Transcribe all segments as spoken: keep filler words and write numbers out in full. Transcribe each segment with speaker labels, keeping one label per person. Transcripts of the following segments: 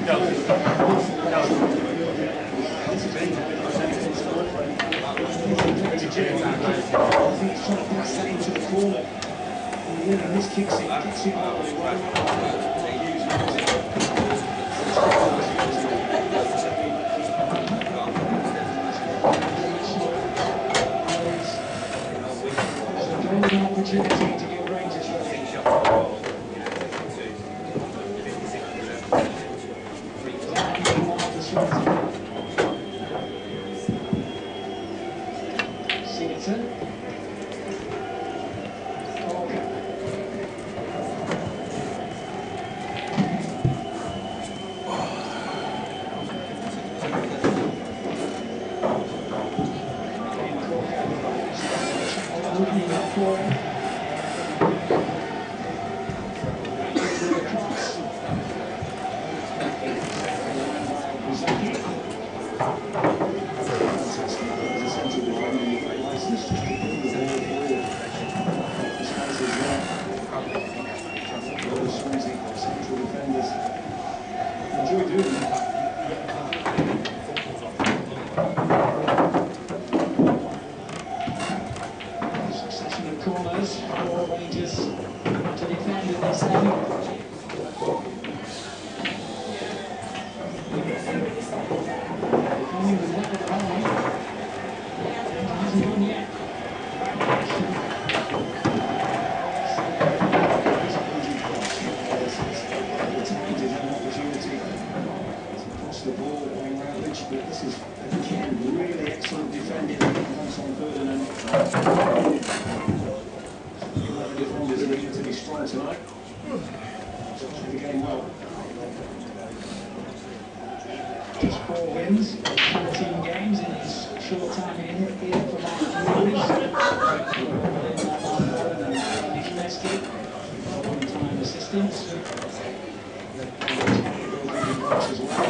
Speaker 1: This kicks it, gets it out of the way. Golden opportunity to get Rangers ready. Singleton. Opening up for him. Central defenders enjoy doing that. Corners for Rangers to defend in this end. Defending with one of the line. Hasn't gone yet. The Tides have an opportunity to cross the ball going Routledge, but this is again really excellent defending once on Ferdinand. Defenders need to be strong tonight. Starting the game well. Just four wins, fourteen games in his short time in here for Mark one-time assistance. As well.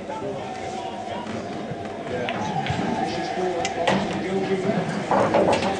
Speaker 1: Yeah.